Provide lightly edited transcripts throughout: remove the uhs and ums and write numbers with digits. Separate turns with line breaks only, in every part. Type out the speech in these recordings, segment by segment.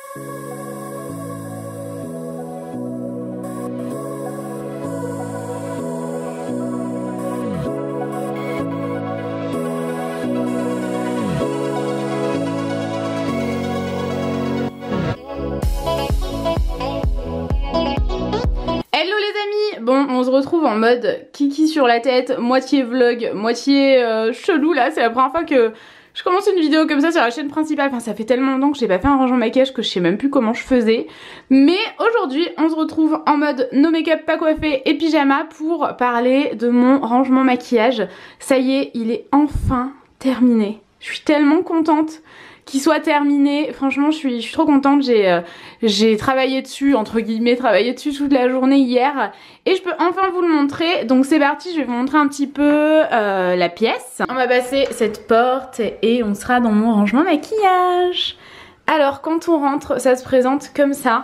Bon, on se retrouve en mode kiki sur la tête, moitié vlog, moitié chelou là. C'est la première fois que je commence une vidéo comme ça sur la chaîne principale. Enfin, ça fait tellement longtemps que j'ai pas fait un rangement maquillage que je sais même plus comment je faisais. Mais aujourd'hui, on se retrouve en mode no make-up, pas coiffé et pyjama pour parler de mon rangement maquillage. Ça y est, il est enfin terminé. Je suis tellement contente qu'il soit terminé. Franchement, je suis trop contente. J'ai travaillé dessus, entre guillemets, travaillé dessus toute la journée hier. Et je peux enfin vous le montrer. Donc c'est parti, je vais vous montrer un petit peu la pièce. On va passer cette porte et on sera dans mon rangement maquillage. Alors quand on rentre, ça se présente comme ça.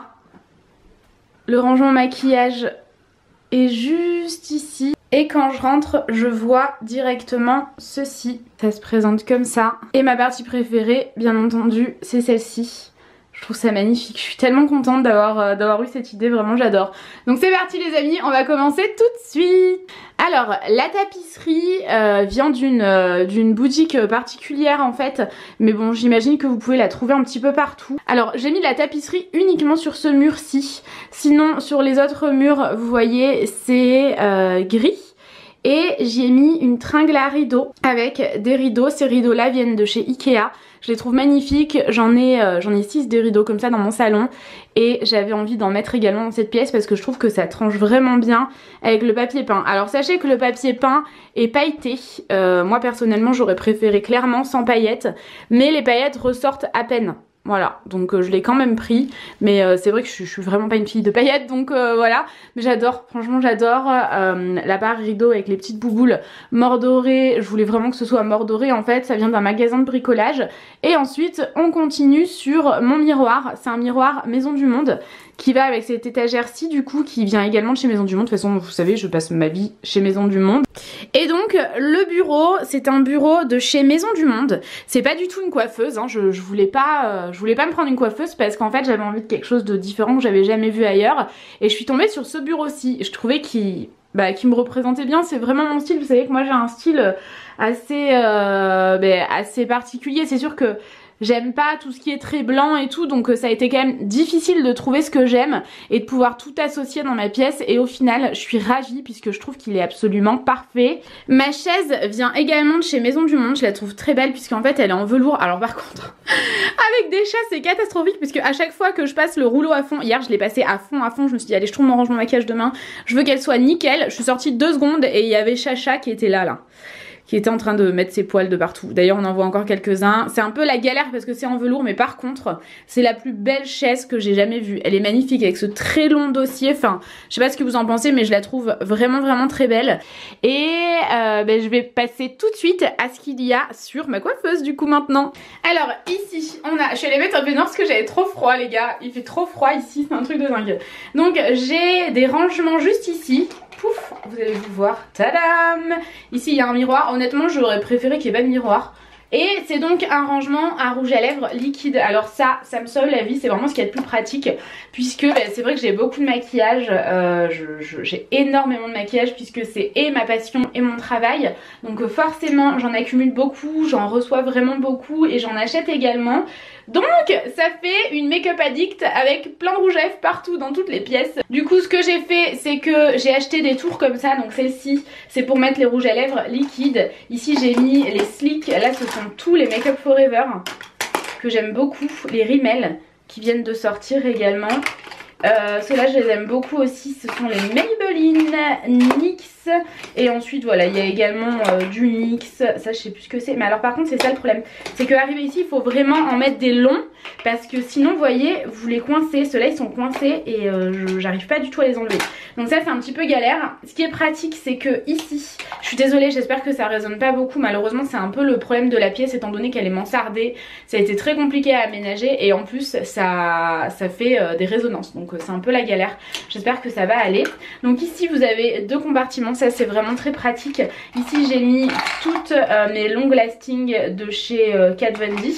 Le rangement maquillage est juste ici. Et quand je rentre, je vois directement ceci. Ça se présente comme ça. Et ma partie préférée, bien entendu, c'est celle-ci. Je trouve ça magnifique. Je suis tellement contente d'avoir eu cette idée. Vraiment, j'adore. Donc c'est parti les amis, on va commencer tout de suite. Alors, la tapisserie vient d'une boutique particulière en fait. Mais bon, j'imagine que vous pouvez la trouver un petit peu partout. Alors, j'ai mis la tapisserie uniquement sur ce mur-ci. Sinon, sur les autres murs, vous voyez, c'est gris. Et j'ai mis une tringle à rideaux avec des rideaux. Ces rideaux-là viennent de chez Ikea. Je les trouve magnifiques. J'en ai 6 des rideaux comme ça dans mon salon. Et j'avais envie d'en mettre également dans cette pièce parce que je trouve que ça tranche vraiment bien avec le papier peint. Alors sachez que le papier peint est pailleté. Moi personnellement j'aurais préféré clairement sans paillettes. Mais les paillettes ressortent à peine. Voilà, donc je l'ai quand même pris, mais c'est vrai que je suis vraiment pas une fille de paillettes, donc voilà. Mais j'adore, franchement j'adore la barre rideau avec les petites bouboules mordorées. Je voulais vraiment que ce soit mordoré en fait, ça vient d'un magasin de bricolage. Et ensuite on continue sur mon miroir, c'est un miroir Maison du Monde qui va avec cette étagère-ci du coup, qui vient également de chez Maison du Monde. De toute façon vous savez, je passe ma vie chez Maison du Monde. Et donc le bureau, c'est un bureau de chez Maison du Monde. C'est pas du tout une coiffeuse, hein. Je voulais pas me prendre une coiffeuse parce qu'en fait j'avais envie de quelque chose de différent que j'avais jamais vu ailleurs. Et je suis tombée sur ce bureau-ci. Je trouvais qu'il me représentait bien. C'est vraiment mon style. Vous savez que moi j'ai un style assez particulier. C'est sûr que j'aime pas tout ce qui est très blanc et tout, donc ça a été quand même difficile de trouver ce que j'aime et de pouvoir tout associer dans ma pièce. Et au final je suis ravie puisque je trouve qu'il est absolument parfait. Ma chaise vient également de chez Maison du Monde. Je la trouve très belle puisqu'en fait elle est en velours. Alors par contre avec des chaises c'est catastrophique puisque à chaque fois que je passe le rouleau à fond, hier je l'ai passé à fond, je me suis dit allez je trouve mon rangement maquillage demain, je veux qu'elle soit nickel. Je suis sortie 2 secondes et il y avait Chacha qui était là qui était en train de mettre ses poils de partout. D'ailleurs on en voit encore quelques-uns. C'est un peu la galère parce que c'est en velours, mais par contre c'est la plus belle chaise que j'ai jamais vue. Elle est magnifique avec ce très long dossier. Enfin je sais pas ce que vous en pensez, mais je la trouve vraiment très belle. Et je vais passer tout de suite à ce qu'il y a sur ma coiffeuse du coup maintenant. Alors ici on a, je suis allée mettre un peu noir parce que j'avais trop froid les gars. Il fait trop froid ici, c'est un truc de dingue. Donc j'ai des rangements juste ici. Pouf, vous allez vous voir, tadam. Ici il y a un miroir, honnêtement j'aurais préféré qu'il n'y ait pas de miroir. Et c'est donc un rangement à rouge à lèvres liquide. Alors ça me sauve la vie, c'est vraiment ce qu'il y a de plus pratique. Puisque c'est vrai que j'ai beaucoup de maquillage, j'ai énormément de maquillage puisque c'est et ma passion et mon travail. Donc forcément j'en accumule beaucoup, j'en reçois vraiment beaucoup et j'en achète également. Donc ça fait une make-up addict avec plein de rouge à lèvres partout dans toutes les pièces. Du coup ce que j'ai fait c'est que j'ai acheté des tours comme ça. Donc celle-ci c'est pour mettre les rouges à lèvres liquides. Ici j'ai mis les Sleek, là ce sont tous les Make Up Forever que j'aime beaucoup. Les Rimmel qui viennent de sortir également. Ceux-là je les aime beaucoup aussi, ce sont les Maybelline NYX. Et ensuite voilà il y a également du NYX, ça je sais plus ce que c'est. Mais alors par contre c'est ça le problème, c'est qu'arrivé ici il faut vraiment en mettre des longs. Parce que sinon vous voyez vous les coincez, ceux-là ils sont coincés et j'arrive pas du tout à les enlever. Donc ça c'est un petit peu galère. Ce qui est pratique c'est que ici, je suis désolée j'espère que ça résonne pas beaucoup. Malheureusement c'est un peu le problème de la pièce étant donné qu'elle est mansardée. Ça a été très compliqué à aménager et en plus ça fait des résonances. Donc c'est un peu la galère. J'espère que ça va aller. Donc ici vous avez 2 compartiments, ça c'est vraiment très pratique. Ici j'ai mis toutes mes long lasting de chez Kat Von D.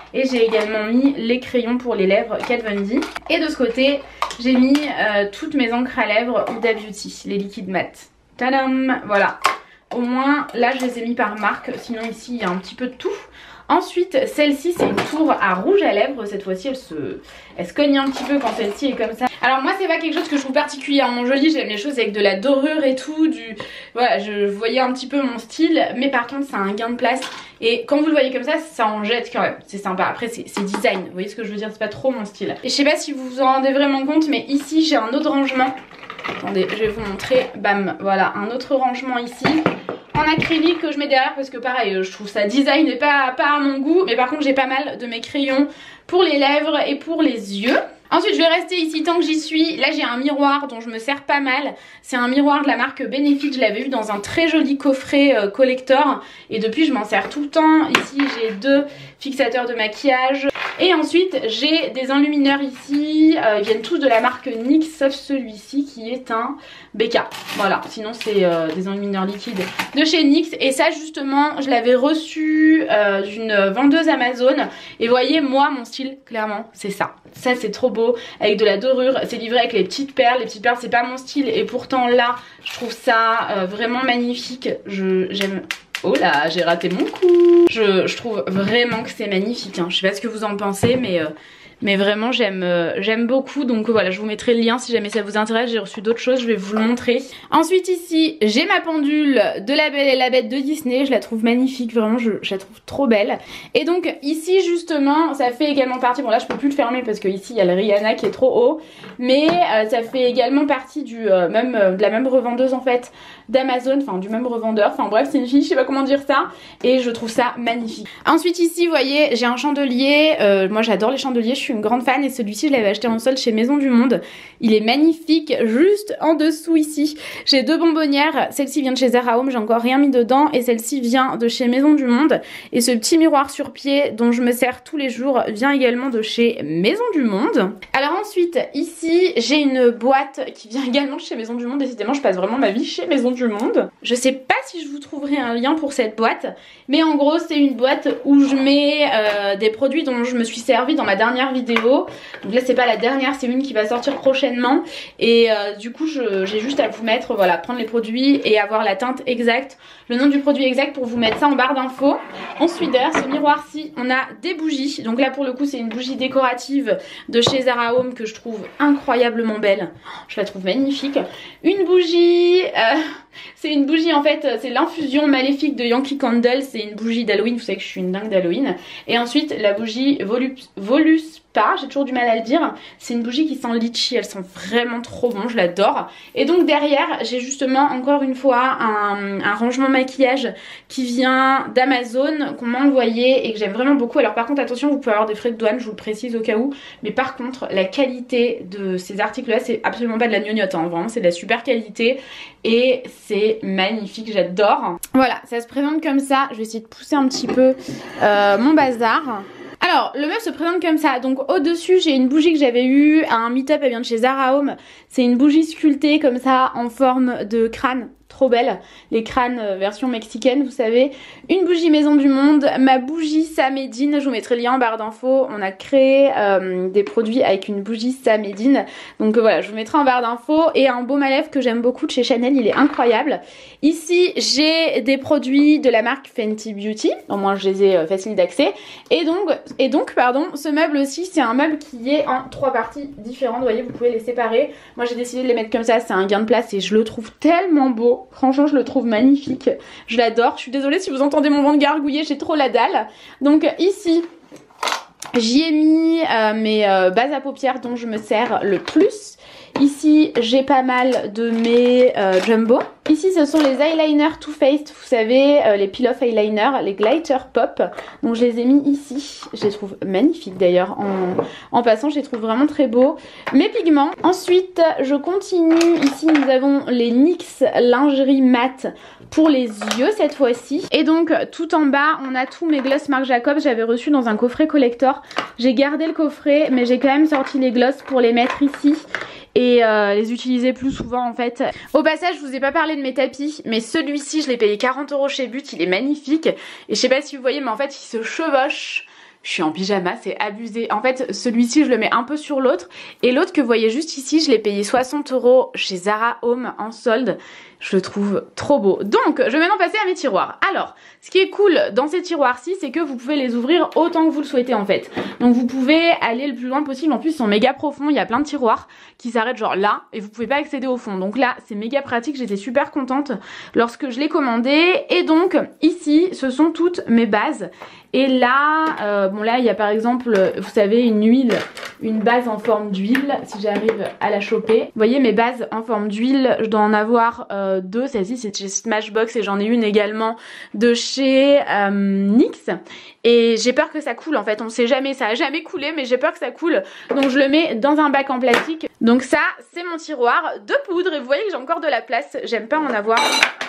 Et j'ai également mis les crayons pour les lèvres Kat Von D. Et de ce côté, j'ai mis toutes mes encres à lèvres Huda Beauty, les liquides mat. Tadam! Voilà. Au moins, là, je les ai mis par marque. Sinon, ici, il y a un petit peu de tout. Ensuite, celle-ci, c'est une tour à rouge à lèvres. Cette fois-ci, elle se cogne un petit peu quand celle-ci est comme ça. Alors moi, c'est pas quelque chose que je trouve particulièrement joli. J'aime les choses avec de la dorure et tout. Voilà, je voyais un petit peu mon style. Mais par contre, ça a un gain de place. Et quand vous le voyez comme ça en jette quand même. C'est sympa. Après, c'est design. Vous voyez ce que je veux dire? C'est pas trop mon style. Et je sais pas si vous vous en rendez vraiment compte, mais ici, j'ai un autre rangement. Attendez, je vais vous montrer. Bam, voilà, un autre rangement ici. En acrylique que je mets derrière parce que pareil, je trouve ça design et pas à mon goût. Mais par contre, j'ai pas mal de mes crayons pour les lèvres et pour les yeux. Ensuite, je vais rester ici tant que j'y suis. Là, j'ai un miroir dont je me sers pas mal. C'est un miroir de la marque Benefit. Je l'avais eu dans un très joli coffret collector. Et depuis, je m'en sers tout le temps. Ici, j'ai 2 fixateurs de maquillage. Et ensuite, j'ai des enlumineurs ici. Ils viennent tous de la marque NYX, sauf celui-ci qui est un BK. Voilà, sinon c'est des enlumineurs liquides de chez NYX. Et ça, justement, je l'avais reçu d'une vendeuse Amazon. Et vous voyez, moi, mon style, clairement, c'est ça. Ça, c'est trop beau, avec de la dorure. C'est livré avec les petites perles. Les petites perles, c'est pas mon style. Et pourtant, là, je trouve ça vraiment magnifique. J'aime... Oh là, j'ai raté mon coup. Je trouve vraiment que c'est magnifique, hein. Je sais pas ce que vous en pensez, mais vraiment j'aime beaucoup. Donc voilà, je vous mettrai le lien si jamais ça vous intéresse. J'ai reçu d'autres choses, je vais vous le montrer. Ensuite ici, j'ai ma pendule de La Belle et la Bête de Disney. Je la trouve magnifique, vraiment je la trouve trop belle. Et donc ici justement, ça fait également partie, bon là je peux plus le fermer parce que ici il y a le Rihanna qui est trop haut. Mais ça fait également partie de la même revendeuse en fait d'Amazon, enfin du même revendeur. Enfin bref, c'est une fille, je sais pas comment dire ça. Et je trouve ça magnifique. Ensuite ici, vous voyez, j'ai un chandelier. Moi j'adore les chandeliers, je suis une grande fan. Et celui-ci, je l'avais acheté en solde chez Maison du Monde. Il est magnifique. Juste en dessous ici, j'ai 2 bonbonnières. Celle-ci vient de chez Zara Home, j'ai encore rien mis dedans. Et celle-ci vient de chez Maison du Monde. Et ce petit miroir sur pied dont je me sers tous les jours vient également de chez Maison du Monde. Alors ensuite, ici, j'ai une boîte qui vient également de chez Maison du Monde. Décidément, je passe vraiment ma vie chez Maison du Monde. Je sais pas si je vous trouverai un lien pour cette boîte, mais en gros c'est une boîte où je mets des produits dont je me suis servi dans ma dernière vidéo. Donc là c'est pas la dernière, c'est une qui va sortir prochainement. Et du coup j'ai juste à vous mettre, voilà, prendre les produits et avoir la teinte exacte, le nom du produit exact pour vous mettre ça en barre d'infos. Ensuite derrière ce miroir-ci on a des bougies. Donc là pour le coup c'est une bougie décorative de chez Zara Home que je trouve incroyablement belle. Je la trouve magnifique. Une bougie... c'est une bougie en fait, c'est l'infusion maléfique de Yankee Candle, c'est une bougie d'Halloween, vous savez que je suis une dingue d'Halloween. Et ensuite la bougie Voluspa, j'ai toujours du mal à le dire, c'est une bougie qui sent litchi, elle sent vraiment trop bon, je l'adore. Et donc derrière j'ai justement encore une fois un rangement maquillage qui vient d'Amazon, qu'on m'a envoyé et que j'aime vraiment beaucoup. Alors par contre attention, vous pouvez avoir des frais de douane, je vous le précise au cas où, mais par contre la qualité de ces articles là c'est absolument pas de la gnognotte, hein. Vraiment c'est de la super qualité. Et c'est magnifique, j'adore. Voilà, ça se présente comme ça. Je vais essayer de pousser un petit peu mon bazar. Alors, le meuble se présente comme ça. Donc, au-dessus, j'ai une bougie que j'avais eue à un meet-up, elle vient de chez Zara Home. C'est une bougie sculptée comme ça, en forme de crâne. Trop belle, les crânes version mexicaine, vous savez. Une bougie Maison du Monde, ma bougie Samedine, je vous mettrai le lien en barre d'infos. On a créé des produits avec une bougie Samedine. Donc voilà, je vous mettrai en barre d'infos. Et un baume à lèvres que j'aime beaucoup de chez Chanel, il est incroyable. Ici, j'ai des produits de la marque Fenty Beauty. Au moins, je les ai faciles d'accès. Et donc, pardon, ce meuble aussi, c'est un meuble qui est en 3 parties différentes. Vous voyez, vous pouvez les séparer. Moi, j'ai décidé de les mettre comme ça, c'est un gain de place et je le trouve tellement beau. Franchement je le trouve magnifique, je l'adore. Je suis désolée si vous entendez mon ventre gargouiller, j'ai trop la dalle. Donc ici j'y ai mis mes bases à paupières dont je me sers le plus. Ici j'ai pas mal de mes Jumbo. Ici ce sont les eyeliners Too Faced, vous savez, les peel-off eyeliners, les glitter pop. Donc je les ai mis ici, je les trouve magnifiques d'ailleurs. En passant je les trouve vraiment très beaux. Mes pigments. Ensuite je continue, ici nous avons les NYX lingerie mat pour les yeux cette fois-ci. Et donc tout en bas on a tous mes gloss Marc Jacobs, j'avais reçu dans un coffret collector. J'ai gardé le coffret mais j'ai quand même sorti les gloss pour les mettre ici. Et les utiliser plus souvent en fait. Au passage je vous ai pas parlé de mes tapis, mais celui-ci je l'ai payé 40 € chez But, il est magnifique. Et je sais pas si vous voyez mais en fait il se chevauche Je suis en pyjama, c'est abusé. En fait, celui-ci, je le mets un peu sur l'autre. Et l'autre que vous voyez juste ici, je l'ai payé 60 € chez Zara Home en solde. Je le trouve trop beau. Donc, je vais maintenant passer à mes tiroirs. Alors, ce qui est cool dans ces tiroirs-ci, c'est que vous pouvez les ouvrir autant que vous le souhaitez en fait. Donc, vous pouvez aller le plus loin possible. En plus, ils sont méga profonds. Il y a plein de tiroirs qui s'arrêtent genre là et vous pouvez pas accéder au fond. Donc là, c'est méga pratique. J'étais super contente lorsque je l'ai commandé. Et donc, ici, ce sont toutes mes bases. Et là, bon là, il y a par exemple, vous savez, une base en forme d'huile, si j'arrive à la choper. Vous voyez mes bases en forme d'huile, je dois en avoir deux. Celle-ci, c'est chez Smashbox et j'en ai une également de chez NYX. Et j'ai peur que ça coule en fait, on sait jamais, ça a jamais coulé, mais j'ai peur que ça coule. Donc je le mets dans un bac en plastique. Donc ça, c'est mon tiroir de poudre et vous voyez que j'ai encore de la place, j'aime pas en avoir.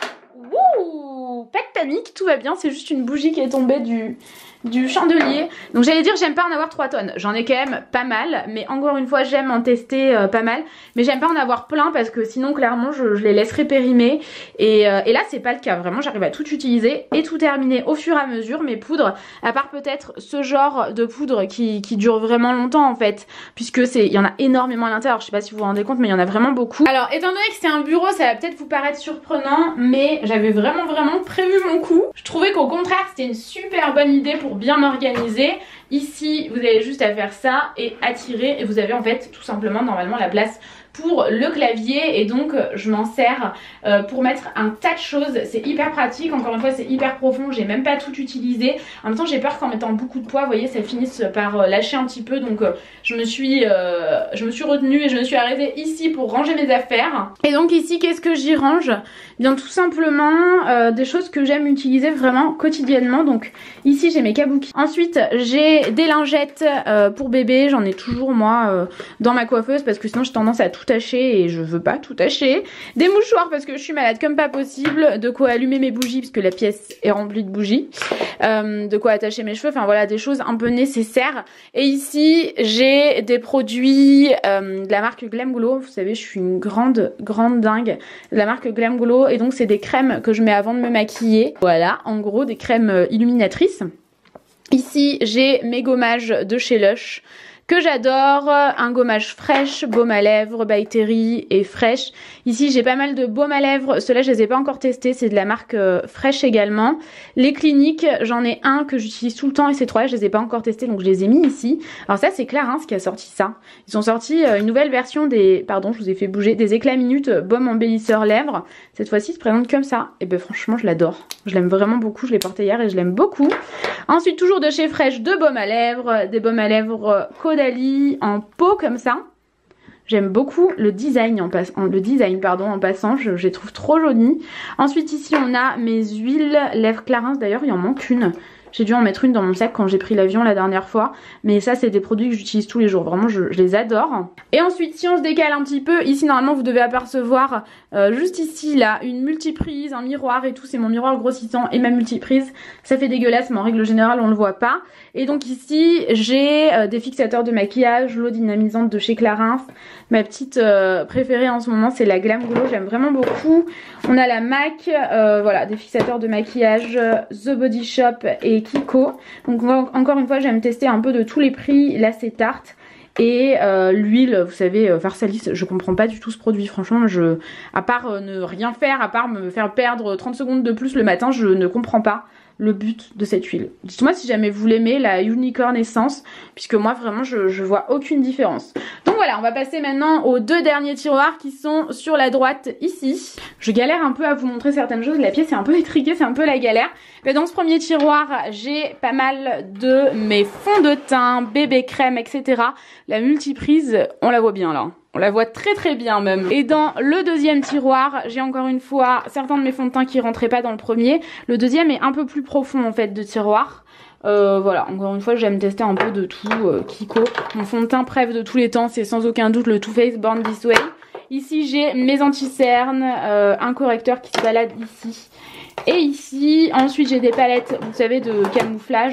Wouh, pas de panique, tout va bien, c'est juste une bougie qui est tombée du chandelier. Donc j'allais dire j'aime pas en avoir 3 tonnes, j'en ai quand même pas mal, mais encore une fois j'aime en tester pas mal, mais j'aime pas en avoir plein parce que sinon clairement je les laisserai périmer et là c'est pas le cas, vraiment j'arrive à tout utiliser et tout terminer au fur et à mesure. Mes poudres, à part peut-être ce genre de poudre qui dure vraiment longtemps en fait, puisque il y en a énormément à l'intérieur, je sais pas si vous vous rendez compte mais il y en a vraiment beaucoup. Alors étant donné que c'est un bureau, ça va peut-être vous paraître surprenant, mais j'avais vraiment prévu mon coup. Je trouvais qu'au contraire c'était une super bonne idée pour bien m'organiser. Ici vous avez juste à faire ça et à tirer et vous avez en fait tout simplement normalement la place pour le clavier et donc je m'en sers pour mettre un tas de choses. C'est hyper pratique, encore une fois c'est hyper profond, j'ai même pas tout utilisé. En même temps j'ai peur qu'en mettant beaucoup de poids, vous voyez, ça finisse par lâcher un petit peu, donc je me suis retenue et je me suis arrêtée ici pour ranger mes affaires. Et donc ici qu'est-ce que j'y range? Bien tout simplement des choses que j'aime utiliser vraiment quotidiennement. Donc ici j'ai mes kabuki. Ensuite j'ai des lingettes pour bébé, j'en ai toujours moi dans ma coiffeuse parce que sinon j'ai tendance à tout tacher et je veux pas tout tacher. Des mouchoirs parce que je suis malade comme pas possible, de quoi allumer mes bougies parce que la pièce est remplie de bougies, de quoi attacher mes cheveux, enfin voilà des choses un peu nécessaires. Et ici j'ai des produits de la marque Glam Glow, vous savez je suis une grande dingue de la marque Glam Glow et donc c'est des crèmes que je mets avant de me maquiller. Voilà en gros des crèmes illuminatrices. Ici j'ai mes gommages de chez Lush que j'adore, un gommage Fresh, baume à lèvres, by Terry et Fresh. Ici j'ai pas mal de baumes à lèvres, ceux-là je les ai pas encore testés, c'est de la marque Fresh également. Les Cliniques, j'en ai un que j'utilise tout le temps et ces trois-là je les ai pas encore testés donc je les ai mis ici. Alors ça c'est Clarins qui a sorti ça. Ils ont sorti une nouvelle version des, pardon je vous ai fait bouger, des éclats minutes baume embellisseur lèvres. Cette fois-ci il se présente comme ça et ben franchement je l'adore. Je l'aime vraiment beaucoup, je l'ai porté hier et je l'aime beaucoup. Ensuite toujours de chez Fresh, deux baumes à lèvres, des baumes à lèvres Caudalie en pot comme ça. J'aime beaucoup le design en passant, je les trouve trop jolies. Ensuite ici on a mes huiles lèvres Clarins, d'ailleurs il en manque une. J'ai dû en mettre une dans mon sac quand j'ai pris l'avion la dernière fois. Mais ça c'est des produits que j'utilise tous les jours, vraiment je les adore. Et ensuite si on se décale un petit peu, ici normalement vous devez apercevoir juste ici là une multiprise, un miroir et tout. C'est mon miroir grossissant et ma multiprise. Ça fait dégueulasse mais en règle générale on le voit pas. Et donc ici j'ai des fixateurs de maquillage, l'eau dynamisante de chez Clarins. Ma petite préférée en ce moment c'est la Glam Glow, j'aime vraiment beaucoup. On a la MAC, voilà des fixateurs de maquillage, The Body Shop et Kiko. Donc encore une fois j'aime tester un peu de tous les prix. Là c'est Tarte. Et l'huile, vous savez, Versalis, je comprends pas du tout ce produit. Franchement, à part ne rien faire, à part me faire perdre 30 secondes de plus le matin, je ne comprends pas le but de cette huile. Dites-moi si jamais vous l'aimez, la Unicorn Essence, puisque moi vraiment je vois aucune différence. Donc voilà, on va passer maintenant aux deux derniers tiroirs qui sont sur la droite ici. Je galère un peu à vous montrer certaines choses, la pièce est un peu étriquée, c'est un peu la galère. Mais dans ce premier tiroir, j'ai pas mal de mes fonds de teint, bébé crème, etc. La multiprise, on la voit bien là. On la voit très bien même. Et dans le deuxième tiroir, j'ai encore une fois certains de mes fonds de teint qui rentraient pas dans le premier. Le deuxième est un peu plus profond en fait de tiroir. Voilà, encore une fois j'aime tester un peu de tout. Kiko, mon fond de teint préf de tous les temps, c'est sans aucun doute le Too Faced Born This Way. Ici j'ai mes anti-cernes, un correcteur qui se balade ici. Et ici, ensuite j'ai des palettes, vous savez, de camouflage.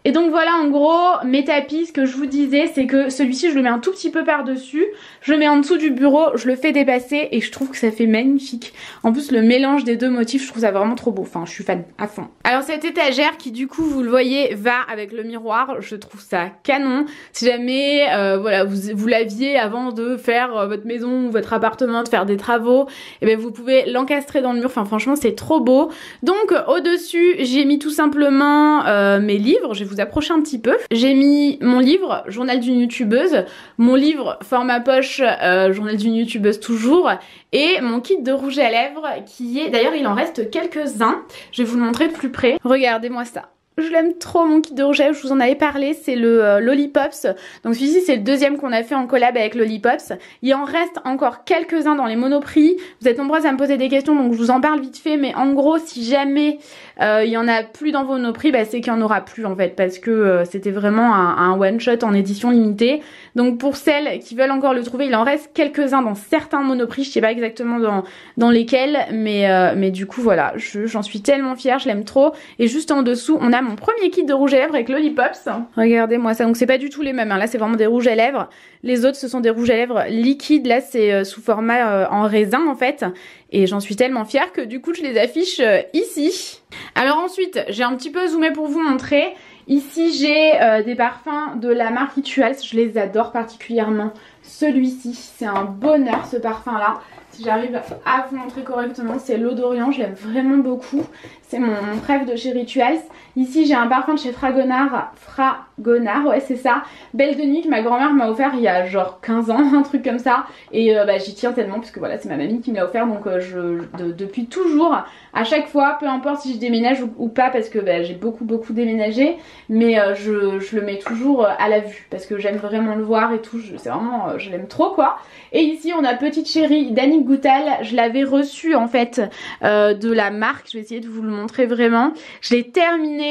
Et donc voilà en gros mes tapis. Ce que je vous disais c'est que celui-ci je le mets un tout petit peu par dessus, je le mets en dessous du bureau, je le fais dépasser et je trouve que ça fait magnifique. En plus le mélange des deux motifs je trouve ça vraiment trop beau, enfin je suis fan à fond. Alors cette étagère qui du coup vous le voyez va avec le miroir, je trouve ça canon. Si jamais voilà vous l'aviez avant de faire votre maison ou votre appartement, de faire des travaux, et bien vous pouvez l'encastrer dans le mur, enfin franchement c'est trop beau. Donc au dessus j'ai mis tout simplement mes livres, je vais vous approcher un petit peu. J'ai mis mon livre Journal d'une youtubeuse, mon livre format poche Journal d'une youtubeuse toujours, et mon kit de rouge à lèvres qui est, d'ailleurs il en reste quelques-uns, je vais vous le montrer de plus près. Regardez-moi ça. Je l'aime trop mon kit de rouge à lèvres, je vous en avais parlé, c'est le Lollipops. Donc celui-ci c'est le deuxième qu'on a fait en collab avec Lollipops. Il en reste encore quelques-uns dans les Monoprix. Vous êtes nombreuses à me poser des questions donc je vous en parle vite fait. Mais en gros si jamais il y en a plus dans vos Monoprix, bah, c'est qu'il n'y en aura plus en fait. Parce que c'était vraiment un one shot en édition limitée. Donc pour celles qui veulent encore le trouver, il en reste quelques-uns dans certains Monoprix. Je sais pas exactement dans lesquels. Mais du coup voilà, j'en suis tellement fière, je l'aime trop. Et juste en dessous on a mon premier kit de rouge à lèvres avec Lollipops. Regardez-moi ça, donc c'est pas du tout les mêmes, hein. Là c'est vraiment des rouges à lèvres. Les autres ce sont des rouges à lèvres liquides, là c'est sous format en raisin en fait. Et j'en suis tellement fière que du coup je les affiche ici. Alors ensuite j'ai un petit peu zoomé pour vous montrer. Ici j'ai des parfums de la marque Rituals, je les adore particulièrement. Celui-ci, c'est un bonheur ce parfum là. Si j'arrive à vous montrer correctement, c'est l'eau d'Orient, je l'aime vraiment beaucoup. C'est mon préf de chez Rituals. Ici j'ai un parfum de chez Fragonard, ouais c'est ça, Belle de Nuit que ma grand-mère m'a offert il y a genre 15 ans, un truc comme ça. Et j'y tiens tellement parce que voilà c'est ma mamie qui me l'a offert. Donc depuis toujours, à chaque fois, peu importe si je déménage ou pas, parce que j'ai beaucoup déménagé, mais je le mets toujours à la vue parce que j'aime vraiment le voir et tout, c'est vraiment, je l'aime trop quoi. Et ici on a Petite Chérie d'Annick Goutal, je l'avais reçu en fait de la marque, je vais essayer de vous le montrer vraiment. Je l'ai terminé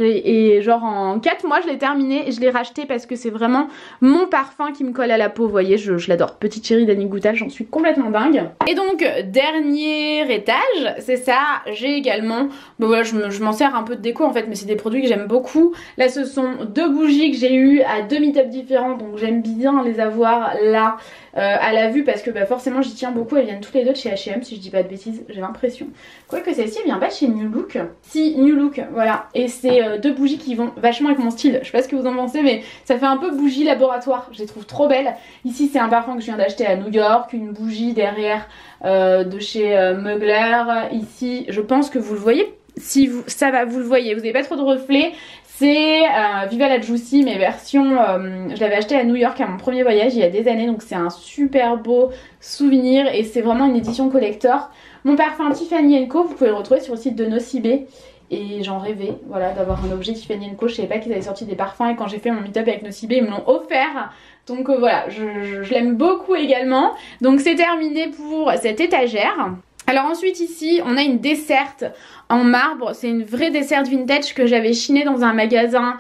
et genre en 4 mois je l'ai terminé et je l'ai racheté parce que c'est vraiment mon parfum qui me colle à la peau, vous voyez, je l'adore. Petite Chérie d'Annick Goutal, j'en suis complètement dingue. Et donc dernier étage, c'est ça, j'ai également, voilà, je m'en sers un peu de déco en fait, mais c'est des produits que j'aime beaucoup. Là ce sont 2 bougies que j'ai eu à 2 meet-up différents, donc j'aime bien les avoir là à la vue parce que forcément j'y tiens beaucoup. Elles viennent toutes les deux de chez H&M si je dis pas de bêtises, j'ai l'impression. Quoique celle-ci elle vient pas de chez New Look. Si, New Look, voilà. Et c'est 2 bougies qui vont vachement avec mon style. Je sais pas ce que vous en pensez mais ça fait un peu bougie laboratoire, je les trouve trop belles. Ici c'est un parfum que je viens d'acheter à New York, une bougie derrière de chez Mugler. Ici je pense que vous le voyez, si vous, ça va, vous le voyez, vous n'avez pas trop de reflets. C'est Viva la Juicy mais version, je l'avais acheté à New York à mon premier voyage il y a des années, donc c'est un super beau souvenir et c'est vraiment une édition collector. Mon parfum Tiffany & Co, vous pouvez le retrouver sur le site de Nocibé et j'en rêvais, voilà, d'avoir un objet Tiffany & Co. Je savais pas qu'ils avaient sorti des parfums et quand j'ai fait mon meet-up avec Nocibé ils me l'ont offert. Donc voilà, je l'aime beaucoup également. Donc c'est terminé pour cette étagère. Alors ensuite ici on a une desserte en marbre, c'est une vraie desserte vintage que j'avais chinée dans un magasin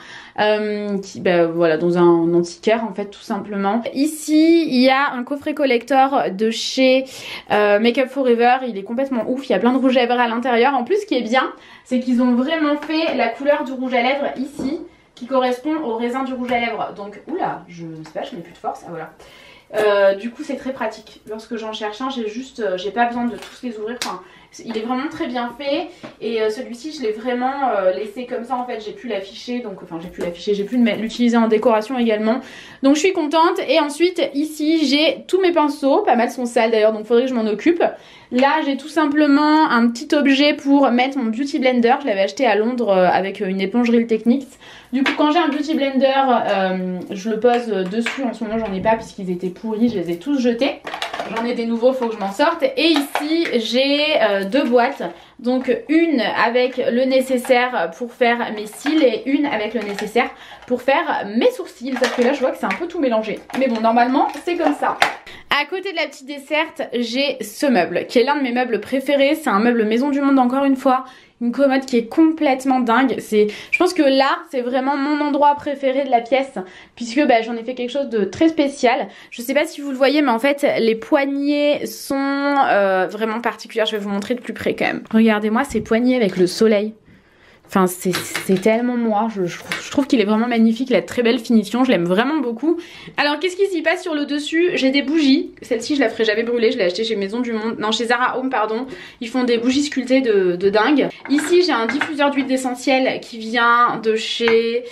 voilà, dans un antiquaire en fait tout simplement. Ici il y a un coffret collector de chez Make Up For Ever, il est complètement ouf, il y a plein de rouge à lèvres à l'intérieur. En plus ce qui est bien c'est qu'ils ont vraiment fait la couleur du rouge à lèvres ici qui correspond au raisin du rouge à lèvres. Donc oula, je sais pas, je n'ai plus de force, ah voilà. Du coup c'est très pratique, lorsque j'en cherche un j'ai pas besoin de tous les ouvrir, enfin, il est vraiment très bien fait. Et celui-ci je l'ai vraiment laissé comme ça en fait, j'ai pu l'afficher, donc enfin j'ai pu l'utiliser en décoration également, donc je suis contente. Et ensuite ici j'ai tous mes pinceaux, pas mal sont sales d'ailleurs donc faudrait que je m'en occupe. Là j'ai tout simplement un petit objet pour mettre mon beauty blender, je l'avais acheté à Londres avec une éponge Real Techniques. Du coup quand j'ai un beauty blender je le pose dessus, en ce moment j'en ai pas puisqu'ils étaient pourris, je les ai tous jetés. J'en ai des nouveaux, faut que je m'en sorte. Et ici j'ai 2 boîtes, donc une avec le nécessaire pour faire mes cils et une avec le nécessaire pour faire mes sourcils, parce que là je vois que c'est un peu tout mélangé, mais bon normalement c'est comme ça. À côté de la petite desserte j'ai ce meuble qui est l'un de mes meubles préférés, c'est un meuble Maison du Monde encore une fois. Une commode qui est complètement dingue. Je pense que là c'est vraiment mon endroit préféré de la pièce, puisque j'en ai fait quelque chose de très spécial. Je sais pas si vous le voyez mais en fait les poignées sont vraiment particulières. Je vais vous montrer de plus près quand même. Regardez-moi ces poignées avec le soleil. Enfin c'est tellement moi, je trouve qu'il est vraiment magnifique, il a de très belle finition, je l'aime vraiment beaucoup. Alors qu'est-ce qui s'y passe sur le dessus? J'ai des bougies, celle-ci je la ferai jamais brûler, je l'ai achetée chez Maison du Monde, non chez Zara Home pardon. Ils font des bougies sculptées de dingue. Ici j'ai un diffuseur d'huile d'essentiel qui vient de chez...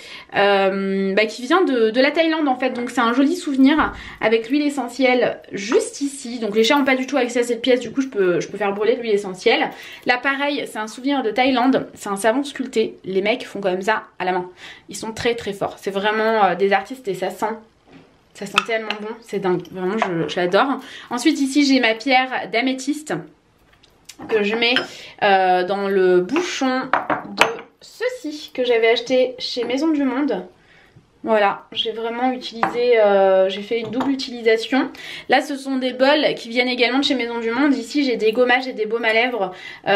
qui vient de la Thaïlande en fait, donc c'est un joli souvenir avec l'huile essentielle juste ici. Donc les chats n'ont pas du tout accès à cette pièce, du coup je peux faire brûler de l'huile essentielle. Là pareil, c'est un souvenir de Thaïlande, c'est un savon sculpté. Les mecs font comme ça à la main, ils sont très très forts, c'est vraiment des artistes et ça sent tellement bon, c'est dingue, vraiment je l'adore. Ensuite ici j'ai ma pierre d'améthyste que je mets dans le bouchon de ceci que j'avais acheté chez Maison du Monde. Voilà, j'ai vraiment utilisé, j'ai fait une double utilisation. Là ce sont des bols qui viennent également de chez Maison du Monde. Ici j'ai des gommages et des baumes à lèvres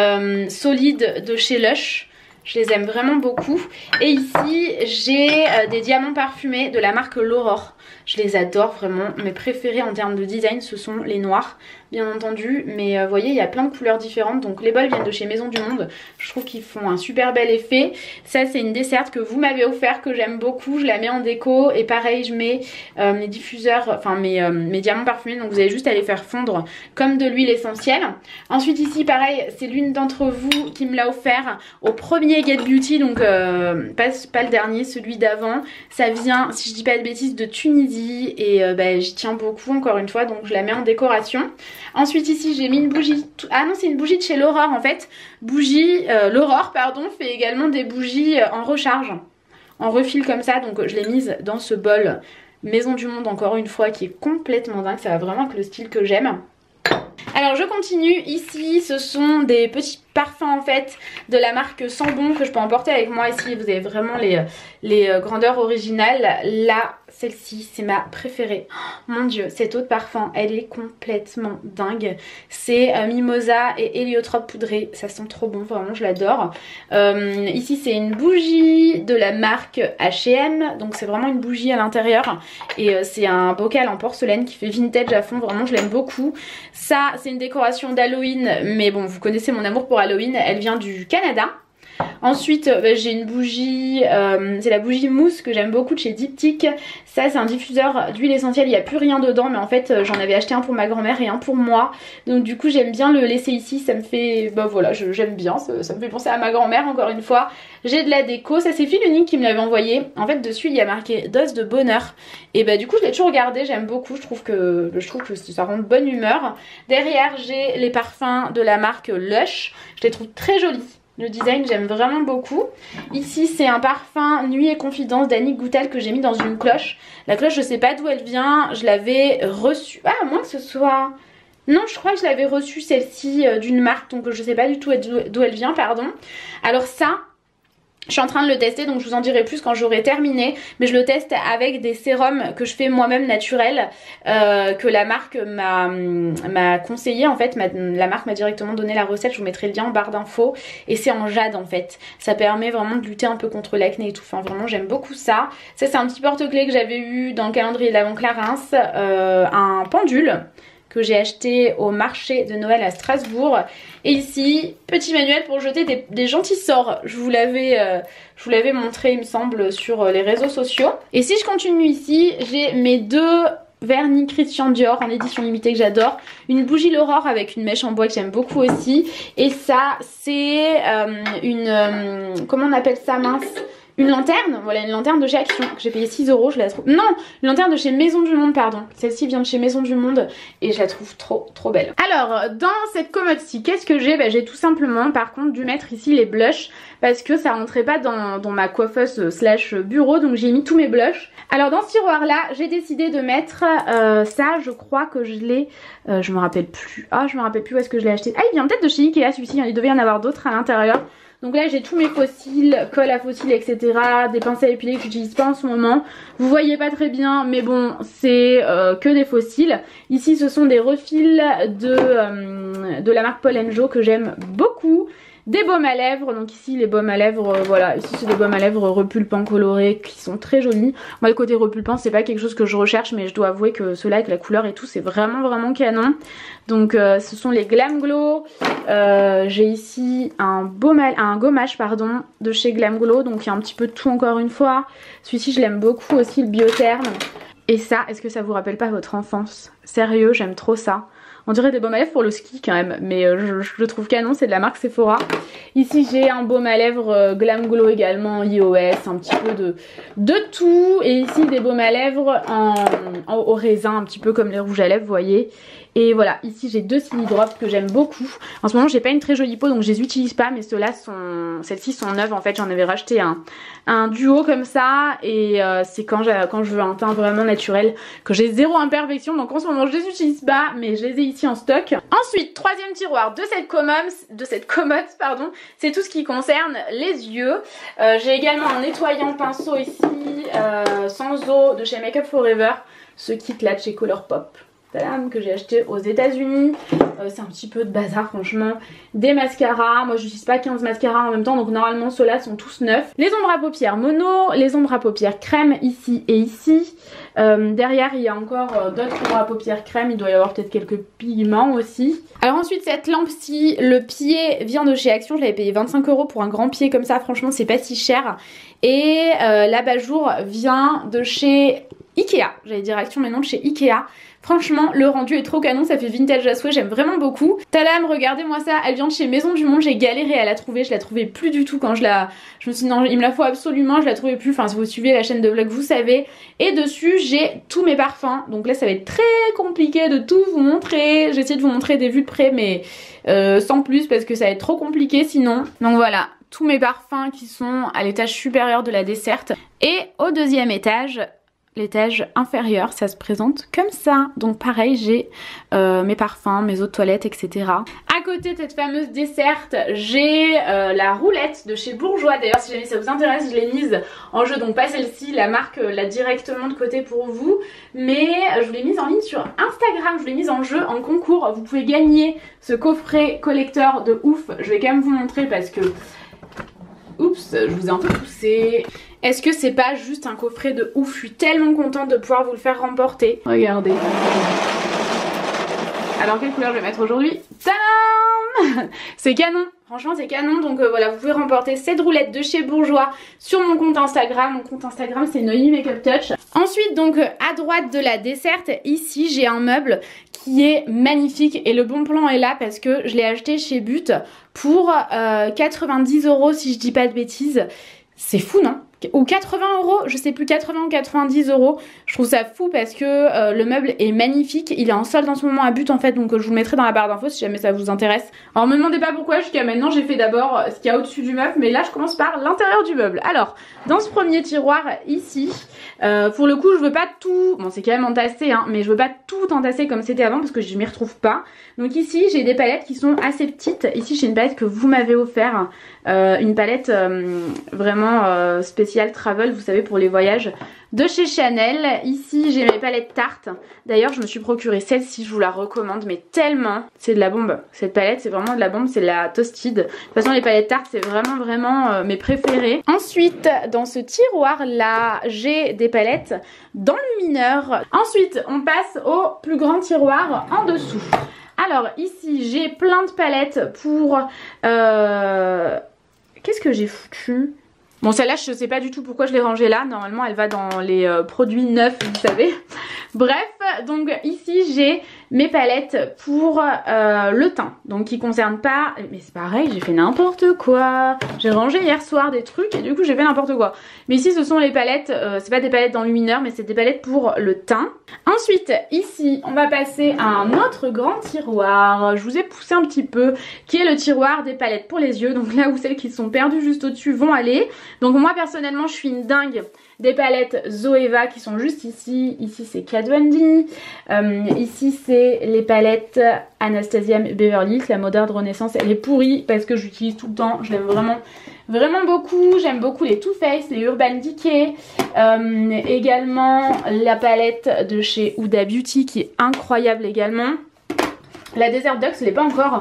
solides de chez Lush. Je les aime vraiment beaucoup. Et ici j'ai des diamants parfumés de la marque l'Aurore. Je les adore vraiment. Mes préférés en termes de design ce sont les noirs bien entendu. Mais vous voyez il y a plein de couleurs différentes. Donc les bols viennent de chez Maison du Monde. Je trouve qu'ils font un super bel effet. Ça c'est une desserte que vous m'avez offert que j'aime beaucoup. Je la mets en déco. Et pareil je mets mes diffuseurs, enfin mes diamants parfumés. Donc vous avez juste à les faire fondre comme de l'huile essentielle. Ensuite ici pareil c'est l'une d'entre vous qui me l'a offert au premier Get Beauty. Donc pas le dernier, celui d'avant. Ça vient si je dis pas de bêtises de Tunisie. Et j'y tiens beaucoup encore une fois. Donc je la mets en décoration. Ensuite ici j'ai mis une bougie, ah non c'est une bougie de chez l'Aurore en fait. L'Aurore pardon fait également des bougies en recharge, en refil comme ça, donc je l'ai mise dans ce bol Maison du Monde encore une fois qui est complètement dingue, ça va vraiment avec le style que j'aime. Alors je continue, ici ce sont des petits parfums en fait de la marque Sambon que je peux emporter avec moi. Ici vous avez vraiment les grandeurs originales. Là celle-ci c'est ma préférée, oh, mon dieu cette eau de parfum elle est complètement dingue. C'est mimosa et héliotrope poudré, ça sent trop bon, vraiment je l'adore. Ici c'est une bougie de la marque H&M, donc c'est vraiment une bougie à l'intérieur. Et c'est un bocal en porcelaine qui fait vintage à fond, vraiment je l'aime beaucoup. Ça c'est une décoration d'Halloween, mais bon vous connaissez mon amour pour Halloween, elle vient du Canada. Ensuite j'ai une bougie, c'est la bougie mousse que j'aime beaucoup de chez Diptyque. Ça c'est un diffuseur d'huile essentielle, il n'y a plus rien dedans mais en fait j'en avais acheté un pour ma grand-mère et un pour moi. Donc du coup j'aime bien le laisser ici, ça me fait, voilà j'aime bien, ça me fait penser à ma grand-mère encore une fois. J'ai de la déco, ça c'est Philunique qui me l'avait envoyé. En fait dessus il y a marqué dose de bonheur. Et du coup je l'ai toujours regardé, j'aime beaucoup, je trouve que ça rend de bonne humeur. Derrière j'ai les parfums de la marque Lush, je les trouve très jolis. Le design j'aime vraiment beaucoup. Ici c'est un parfum Nuit et Confidence d'Annick Goutal que j'ai mis dans une cloche. La cloche je sais pas d'où elle vient, je l'avais reçue, à moins que ce soit... Non je crois que je l'avais reçue celle-ci d'une marque, donc je sais pas du tout d'où elle vient pardon. Alors ça... Je suis en train de le tester donc je vous en dirai plus quand j'aurai terminé. Mais je le teste avec des sérums que je fais moi-même naturels. Que la marque m'a conseillé en fait. La marque m'a directement donné la recette. Je vous mettrai le lien en barre d'infos. Et c'est en jade en fait. Ça permet vraiment de lutter un peu contre l'acné et tout. Enfin vraiment j'aime beaucoup ça. Ça c'est un petit porte-clés que j'avais eu dans le calendrier de l'Avent Clarins. Un pendule que j'ai acheté au marché de Noël à Strasbourg. Et ici, petit manuel pour jeter des gentils sorts. Je vous l'avais montré il me semble sur les réseaux sociaux. Et si je continue ici, j'ai mes deux vernis Christian Dior en édition limitée que j'adore. Une bougie l'Aurore avec une mèche en bois que j'aime beaucoup aussi. Et ça c'est comment on appelle ça mince, une lanterne, voilà une lanterne de chez Action que j'ai payé 6 €, je la trouve... Non, une lanterne de chez Maison du Monde pardon. Celle-ci vient de chez Maison du Monde et je la trouve trop belle. Alors dans cette commode-ci, qu'est-ce que j'ai? J'ai tout simplement par contre dû mettre ici les blushs parce que ça rentrait pas dans ma coiffeuse slash bureau, donc j'ai mis tous mes blushs. Alors dans ce tiroir là j'ai décidé de mettre ça, je crois que je l'ai, je me rappelle plus, je me rappelle plus où est-ce que je l'ai acheté. Ah il vient peut-être de chez Ikea celui-ci, il devait y en avoir d'autres à l'intérieur. Donc là j'ai tous mes fossiles, colle à fossiles etc, des pinceaux à épiler que j'utilise pas en ce moment. Vous voyez pas très bien mais bon c'est que des fossiles. Ici ce sont des refils de la marque Paul & Joe que j'aime beaucoup. des baumes à lèvres. Donc ici les baumes à lèvres, voilà, ici c'est des baumes à lèvres repulpants colorés qui sont très jolis. Moi le côté repulpant c'est pas quelque chose que je recherche, mais je dois avouer que ceux-là avec la couleur et tout c'est vraiment canon. Donc ce sont les Glam Glow. J'ai ici un gommage pardon de chez Glam Glow, donc il y a un petit peu de tout encore une fois. Celui-ci je l'aime beaucoup aussi, le Biotherme. Et ça, est-ce que ça vous rappelle pas votre enfance? Sérieux, j'aime trop ça. On dirait des baumes à lèvres pour le ski quand même, mais je le trouve canon, c'est de la marque Sephora. Ici j'ai un baume à lèvres Glam Glow également, iOS, un petit peu de tout. Et ici des baumes à lèvres au raisin, un petit peu comme les rouges à lèvres, vous voyez. Et voilà, ici j'ai deux Silly Drops que j'aime beaucoup. En ce moment j'ai pas une très jolie peau donc je les utilise pas, mais celles-ci sont neuves en fait. J'en avais racheté un duo comme ça et c'est quand je veux un teint vraiment naturel que j'ai zéro imperfection. Donc en ce moment je les utilise pas, mais je les ai ici en stock. Ensuite, troisième tiroir de cette commode, pardon, c'est tout ce qui concerne les yeux. J'ai également un nettoyant pinceau ici sans eau de chez Make Up Forever, ce kit là de chez Colourpop que j'ai acheté aux États-Unis. C'est un petit peu de bazar franchement. Des mascaras, moi j'utilise pas 15 mascaras en même temps, donc normalement ceux-là sont tous neufs. Les ombres à paupières mono, les ombres à paupières crème ici et ici. Derrière il y a encore d'autres ombres à paupières crème, il doit y avoir peut-être quelques pigments aussi. Alors ensuite cette lampe-ci, le pied vient de chez Action, je l'avais payé 25 € pour un grand pied comme ça, franchement c'est pas si cher. Et l'abat-jour vient de chez Ikea, j'allais dire Action mais non, de chez Ikea. Franchement, le rendu est trop canon, ça fait vintage à souhait, j'aime vraiment beaucoup. Tadam, regardez-moi ça, elle vient de chez Maison du Monde, j'ai galéré à la trouver, je la trouvais plus du tout quand je me suis dit non, il me la faut absolument, je la trouvais plus, enfin si vous suivez la chaîne de vlog vous savez. Et dessus j'ai tous mes parfums, donc là ça va être très compliqué de tout vous montrer. J'ai essayé de vous montrer des vues de près mais sans plus parce que ça va être trop compliqué sinon. Donc voilà, tous mes parfums qui sont à l'étage supérieur de la desserte. Et au deuxième étage, l'étage inférieur, ça se présente comme ça. Donc pareil, j'ai mes parfums, mes eaux de toilette, etc. À côté de cette fameuse desserte, j'ai la roulette de chez Bourjois. D'ailleurs, si jamais ça vous intéresse, je l'ai mise en jeu. Donc pas celle-ci, la marque l'a directement de côté pour vous. Mais je vous l'ai mise en ligne sur Instagram. Je vous l'ai mise en jeu, en concours. Vous pouvez gagner ce coffret collector de ouf. Je vais quand même vous montrer parce que... Oups, je vous ai un peu poussé. Est-ce que c'est pas juste un coffret de ouf? Je suis tellement contente de pouvoir vous le faire remporter. Regardez. Alors quelle couleur je vais mettre aujourd'hui? Tadam! C'est canon, franchement c'est canon. Donc voilà, vous pouvez remporter cette roulette de chez Bourjois sur mon compte Instagram. Mon compte Instagram c'est Noémie Makeup Touch. Ensuite donc à droite de la desserte, ici j'ai un meuble qui est magnifique et le bon plan est là parce que je l'ai acheté chez But pour 90 € si je dis pas de bêtises. C'est fou non? Ou 80 €, je sais plus, 80 ou 90 €. Je trouve ça fou parce que le meuble est magnifique. Il est en solde en ce moment à But en fait, donc je vous le mettrai dans la barre d'infos si jamais ça vous intéresse. Alors me demandez pas pourquoi jusqu'à maintenant, j'ai fait d'abord ce qu'il y a au-dessus du meuble, mais là je commence par l'intérieur du meuble. Alors, dans ce premier tiroir ici, pour le coup je veux pas tout, bon c'est quand même entassé hein, mais je veux pas tout entasser comme c'était avant parce que je m'y retrouve pas. Donc ici j'ai des palettes qui sont assez petites. Ici j'ai une palette que vous m'avez offert, une palette vraiment spéciale travel, vous savez, pour les voyages de chez Chanel. Ici j'ai mes palettes Tarte. D'ailleurs je me suis procuré celle-ci, je vous la recommande mais tellement, c'est de la bombe. Cette palette c'est vraiment de la bombe, c'est de la Toasted. De toute façon les palettes Tarte c'est vraiment mes préférées. Ensuite dans ce tiroir là j'ai des palettes dans le mineur. Ensuite on passe au plus grand tiroir en dessous. Alors ici j'ai plein de palettes pour... Qu'est-ce que j'ai foutu? Bon celle-là je sais pas du tout pourquoi je l'ai rangée là, normalement elle va dans les produits neufs vous savez. Bref, donc ici j'ai mes palettes pour le teint, donc qui concernent pas, mais c'est pareil j'ai fait n'importe quoi. J'ai rangé hier soir des trucs et du coup j'ai fait n'importe quoi. Mais ici ce sont les palettes, c'est pas des palettes d'enlumineur mais c'est des palettes pour le teint. Ensuite ici on va passer à un autre grand tiroir, je vous ai poussé un petit peu, qui est le tiroir des palettes pour les yeux. Donc là où celles qui sont perdues juste au dessus vont aller. Donc moi personnellement je suis une dingue des palettes Zoeva qui sont juste ici. Ici c'est Kat Von D. Ici c'est les palettes Anastasia Beverly Hills, la Moderne Renaissance. Elle est pourrie parce que j'utilise tout le temps, je l'aime vraiment beaucoup. J'aime beaucoup les Too Faced, les Urban Decay, également la palette de chez Huda Beauty qui est incroyable également. La Desert Duck, je l'ai pas encore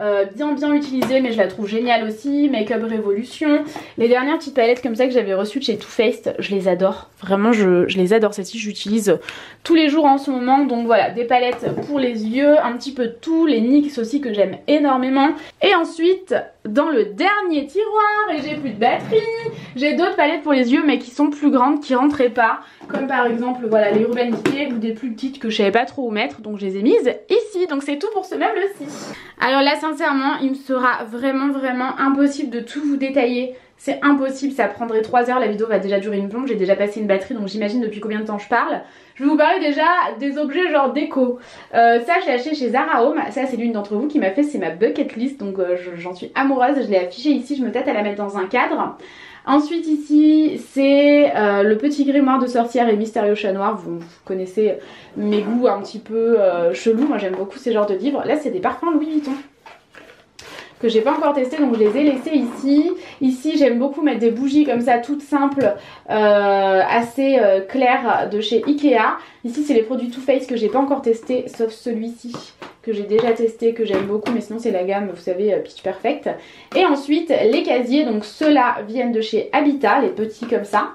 bien utilisée, mais je la trouve géniale aussi. Make-up Révolution. Les dernières petites palettes comme ça que j'avais reçues de chez Too Faced, je les adore. Vraiment, je les adore. Celle-ci, j'utilise tous les jours en ce moment. Donc voilà, des palettes pour les yeux, un petit peu de tout. Les NYX aussi que j'aime énormément. Et ensuite, dans le dernier tiroir, et j'ai plus de batterie, j'ai d'autres palettes pour les yeux, mais qui sont plus grandes, qui rentraient pas. Comme par exemple, voilà, les Urban Decay ou des plus petites que je savais pas trop où mettre. Donc je les ai mises ici. Donc c'est tout pour ce meuble-ci. Alors là, sincèrement, il me sera vraiment impossible de tout vous détailler. C'est impossible, ça prendrait 3 heures, la vidéo va déjà durer une plombe, j'ai déjà passé une batterie donc j'imagine depuis combien de temps je parle. Je vais vous parler déjà des objets genre déco. Ça j'ai acheté chez Zara Home, ça c'est l'une d'entre vous qui m'a fait, c'est ma bucket list donc j'en suis amoureuse, je l'ai affichée ici, je me tâte à la mettre dans un cadre. Ensuite ici c'est le petit grimoire de sorcière et mystérieux chat noir, vous connaissez mes goûts un petit peu chelous, moi j'aime beaucoup ces genres de livres. Là c'est des parfums Louis Vuitton que j'ai pas encore testé donc je les ai laissés ici. Ici j'aime beaucoup mettre des bougies comme ça toutes simples, assez claires de chez Ikea. Ici c'est les produits Too Faced que j'ai pas encore testé sauf celui-ci que j'ai déjà testé, que j'aime beaucoup, mais sinon c'est la gamme vous savez Pitch Perfect. Et ensuite les casiers, donc ceux-là viennent de chez Habitat, les petits comme ça.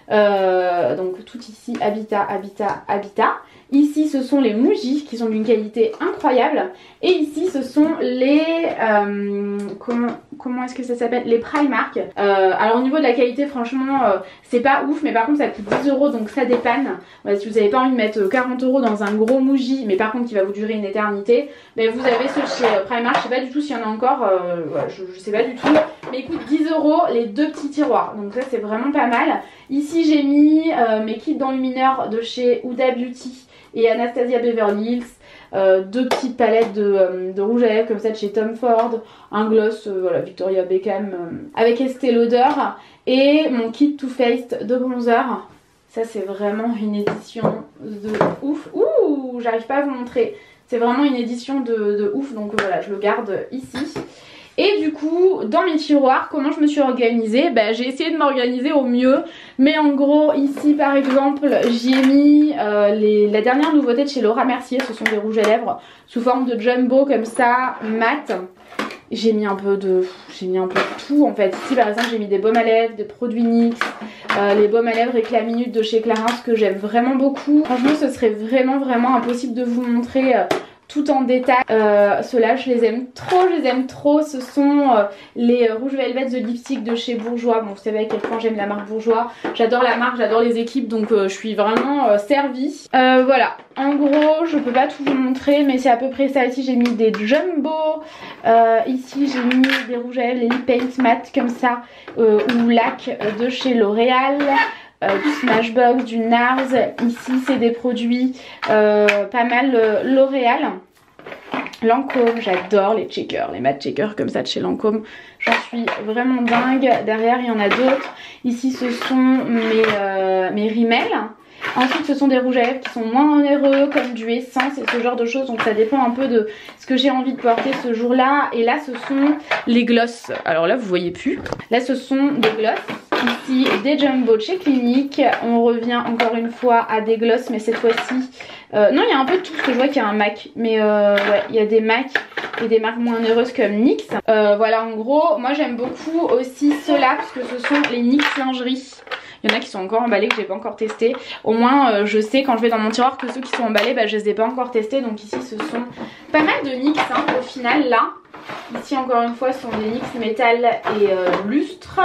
Donc tout ici Habitat. Ici ce sont les Muji qui sont d'une qualité incroyable. Et ici ce sont les comment est-ce que ça s'appelle, les Primark. Alors au niveau de la qualité franchement c'est pas ouf, mais par contre ça coûte 10 € donc ça dépanne. Voilà, si vous n'avez pas envie de mettre 40 € dans un gros Muji mais par contre qui va vous durer une éternité, ben vous avez ceux chez Primark. Je sais pas du tout s'il y en a encore, voilà, je sais pas du tout, mais ils coûtent 10 € les deux petits tiroirs, donc ça c'est vraiment pas mal. Ici j'ai mis mes kits d'enlumineurs de chez Huda Beauty et Anastasia Beverly Hills, deux petites palettes de rouge à lèvres comme ça de chez Tom Ford, un gloss voilà, Victoria Beckham avec Estée Lauder et mon kit Too Faced de bronzer. Ça c'est vraiment une édition de ouf. Ouh, j'arrive pas à vous montrer. C'est vraiment une édition de ouf donc voilà, je le garde ici. Et du coup, dans mes tiroirs, comment je me suis organisée? Bah, j'ai essayé de m'organiser au mieux. Mais en gros, ici par exemple, j'y ai mis la dernière nouveauté de chez Laura Mercier. Ce sont des rouges à lèvres sous forme de jumbo comme ça, mat. J'ai mis un peu de tout en fait. Ici par exemple, j'ai mis des baumes à lèvres, des produits NYX, les baumes à lèvres Éclat Minute de chez Clarins que j'aime vraiment beaucoup. Franchement, ce serait vraiment impossible de vous montrer tout en détail. Ceux-là je les aime trop, ce sont les rouges velvet de lipstick de chez Bourjois. Bon, vous savez à quel point j'aime la marque Bourjois, j'adore la marque, j'adore les équipes, donc je suis vraiment servie. Voilà, en gros je peux pas tout vous montrer mais c'est à peu près ça. Ici j'ai mis des jumbo, ici j'ai mis des rouges à lèvres, les lip paint mat comme ça, ou lac de chez L'Oréal, du Smashbox, du NARS. Ici c'est des produits pas mal L'Oréal. Lancôme, j'adore les checkers, les matte checkers comme ça de chez Lancôme, j'en suis vraiment dingue. Derrière il y en a d'autres. Ici ce sont mes Rimmel. Ensuite ce sont des rouges à lèvres qui sont moins onéreux comme du Essence et ce genre de choses, donc ça dépend un peu de ce que j'ai envie de porter ce jour là. Et là ce sont les gloss, alors là vous voyez plus, là ce sont des gloss. Ici des jumbo de chez Clinique, on revient encore une fois à des gloss mais cette fois-ci non il y a un peu de tout parce que je vois qu'il y a un MAC, mais ouais il y a des MAC et des marques moins heureuses comme NYX. Voilà en gros moi j'aime beaucoup aussi ceux-là parce que ce sont les NYX lingerie. Il y en a qui sont encore emballés que j'ai pas encore testé. Au moins je sais quand je vais dans mon tiroir que ceux qui sont emballés bah, je les ai pas encore testés. Donc ici ce sont pas mal de NYX hein, au final là. Ici encore une fois ce sont des NYX métal et lustre.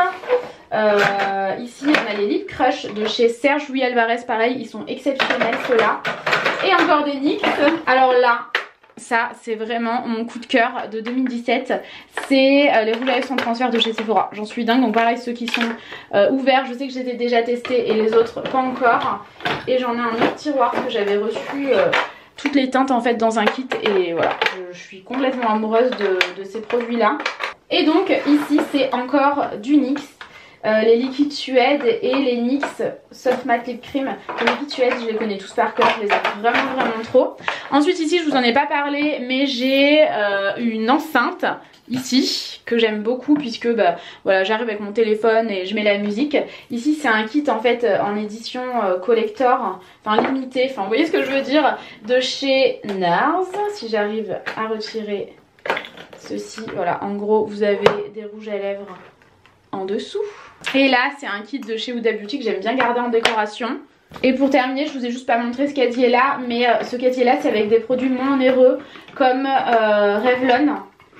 Ici on a les Lip Crush de chez Serge Louis Alvarez, pareil ils sont exceptionnels ceux-là. Et encore des NYX. Alors là ça c'est vraiment mon coup de cœur de 2017, c'est les rouges à lèvres sans transfert de chez Sephora. J'en suis dingue, donc pareil ceux qui sont ouverts je sais que j'étais déjà testé et les autres pas encore. Et j'en ai un autre tiroir que j'avais reçu toutes les teintes en fait dans un kit et voilà je suis complètement amoureuse de ces produits là. Et donc ici c'est encore du NYX. Les liquides Suède et les NYX Soft Matte Lip Cream. Les liquides Suède je les connais tous par cœur, je les aime vraiment trop. Ensuite ici je vous en ai pas parlé mais j'ai une enceinte ici que j'aime beaucoup puisque bah, voilà j'arrive avec mon téléphone et je mets la musique. Ici c'est un kit en fait en édition collector, enfin limité, enfin vous voyez ce que je veux dire, de chez NARS. Si j'arrive à retirer ceci. Voilà, en gros vous avez des rouges à lèvres en dessous. Et là c'est un kit de chez Huda Beauty que j'aime bien garder en décoration. Et pour terminer, je vous ai juste pas montré ce casier là, mais ce casier là c'est avec des produits moins onéreux comme Revlon.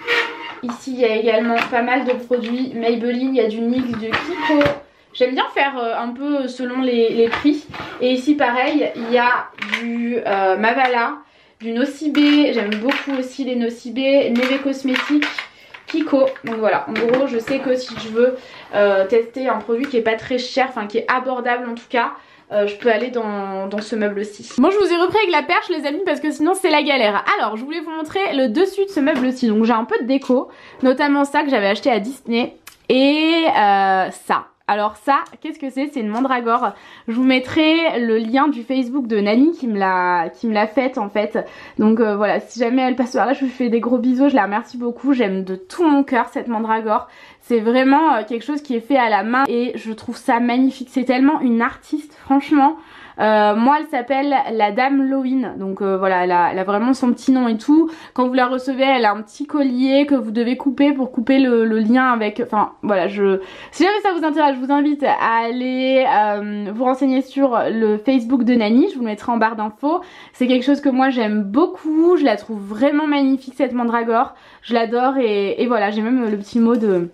Ici il y a également pas mal de produits Maybelline, il y a du NYX, du Kiko. J'aime bien faire un peu selon les prix. Et ici pareil, il y a du Mavala, du Nocibé, j'aime beaucoup aussi les Nocibé, Neve Cosmetics, Kiko. Donc voilà, en gros je sais que si je veux tester un produit qui est pas très cher, enfin qui est abordable en tout cas, je peux aller dans ce meuble-ci. Bon, je vous ai repris avec la perche les amis parce que sinon c'est la galère. Alors je voulais vous montrer le dessus de ce meuble-ci. Donc j'ai un peu de déco, notamment ça que j'avais acheté à Disney et ça. Alors ça, qu'est-ce que c'est? C'est une mandragore. Je vous mettrai le lien du Facebook de Nani qui me l'a faite en fait. Donc voilà, si jamais elle passe par là, je vous fais des gros bisous, je la remercie beaucoup. J'aime de tout mon cœur cette mandragore. C'est vraiment quelque chose qui est fait à la main et je trouve ça magnifique. C'est tellement une artiste, franchement. Moi elle s'appelle la Dame Lowin, donc voilà, elle a vraiment son petit nom et tout. Quand vous la recevez, elle a un petit collier que vous devez couper pour couper le lien avec, enfin voilà, si jamais ça vous intéresse, je vous invite à aller vous renseigner sur le Facebook de Nani, je vous le mettrai en barre d'infos. C'est quelque chose que moi j'aime beaucoup, je la trouve vraiment magnifique cette mandragore, je l'adore et voilà, j'ai même le petit mot de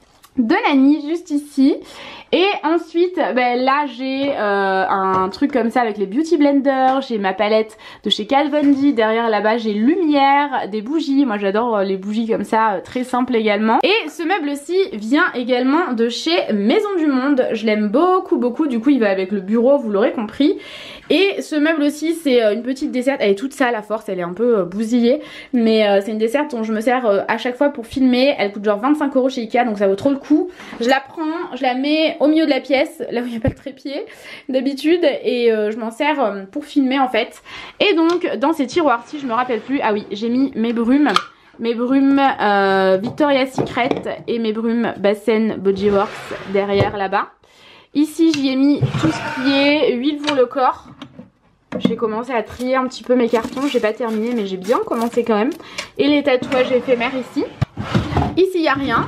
Nani juste ici. Et ensuite là j'ai un truc comme ça avec les beauty blenders, j'ai ma palette de chez Kat Von D, derrière là-bas j'ai lumière, des bougies, moi j'adore les bougies comme ça, très simple également. Et ce meuble-ci vient également de chez Maison du Monde, je l'aime beaucoup beaucoup, du coup il va avec le bureau, vous l'aurez compris. Et ce meuble aussi c'est une petite desserte, elle est toute sale à force, elle est un peu bousillée, mais c'est une desserte dont je me sers à chaque fois pour filmer, elle coûte genre 25 € chez Ikea donc ça vaut trop le coup. Je la prends, je la mets au milieu de la pièce, là où il n'y a pas le trépied d'habitude, et je m'en sers pour filmer en fait. Et donc dans ces tiroirs-ci, je me rappelle plus, ah oui, j'ai mis mes brumes Victoria's Secret et mes brumes Bassen Body Works derrière là-bas. Ici j'y ai mis tout ce qui est huile pour le corps. J'ai commencé à trier un petit peu mes cartons, j'ai pas terminé mais j'ai bien commencé quand même. Et les tatouages éphémères ici. Ici il n'y a rien.